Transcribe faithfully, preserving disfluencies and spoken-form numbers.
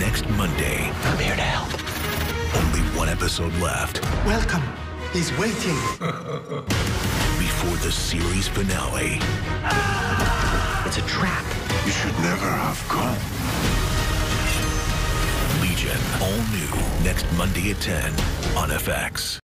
next Monday. I'm here to help. Only one episode left. Welcome. He's waiting. Before the series finale. It's a trap. You should never have come. Legion, all new, next Monday at ten on F X.